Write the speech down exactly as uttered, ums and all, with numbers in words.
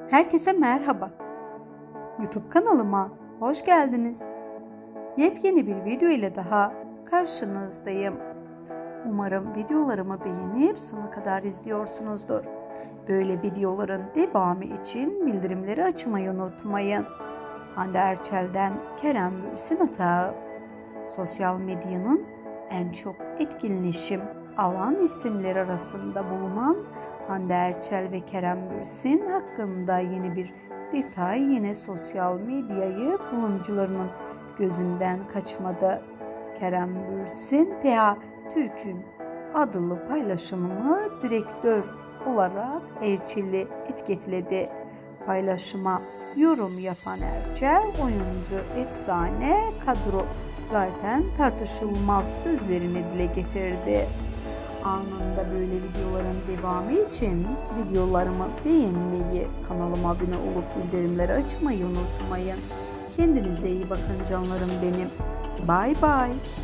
Herkese merhaba. YouTube kanalıma hoş geldiniz. Yepyeni bir video ile daha karşınızdayım. Umarım videolarımı beğenip sona kadar izliyorsunuzdur. Böyle videoların devamı için bildirimleri açmayı unutmayın. Hande Erçel'den Kerem Bürsin Atağı. Sosyal medyanın en çok etkileşim alan isimler arasında bulunan Hande Erçel ve Kerem Bürsin hakkında yeni bir detay yine sosyal medyayı kullanıcılarının gözünden kaçmadı. Kerem Bürsin, T A Türk'ün adlı paylaşımını direktör olarak Erçel'i etiketledi. Paylaşıma yorum yapan Erçel, oyuncu efsane, kadro zaten tartışılmaz sözlerini dile getirdi. Anında böyle videoların devamı için videolarımı beğenmeyi, kanalıma abone olup bildirimleri açmayı unutmayın. Kendinize iyi bakın canlarım benim. Bye bye.